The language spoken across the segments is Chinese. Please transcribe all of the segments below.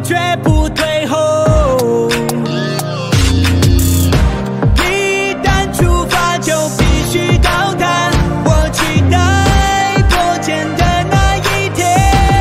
绝不退后。一旦出发，就必须高谈。我期待破茧的那一天。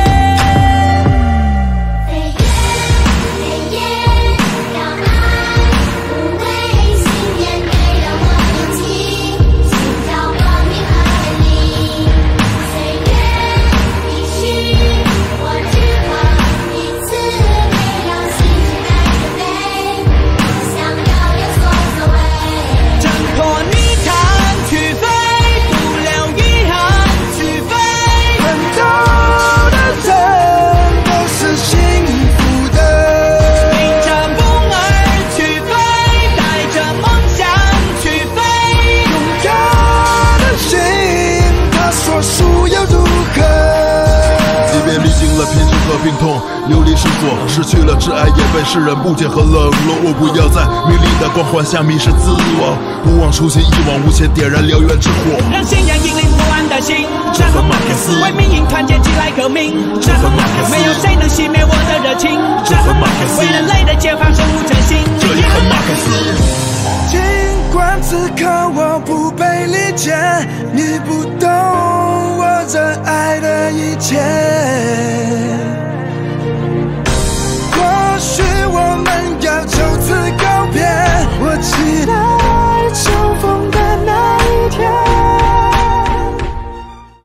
飞跃，让爱无畏，信念给了我勇气，寻找光明而立。岁月必须，我只望一次没让心情带着飞，想要有所作为。 挣脱泥潭去飞，不留遗憾去飞。 奋斗的人都是幸福的。 迎着风儿去飞，带着梦想去飞。 勇敢的心，他说输又如何？ 即便历经了偏执和病痛，流离失所，失去了挚爱，也被世人不解和冷落。我不要在名利的光环下迷失自我，不忘初心，一往无前，点燃燎原之火。 让信仰引领不安的心， 这和马克思为民营团结起来革命。 这和马克思没有谁能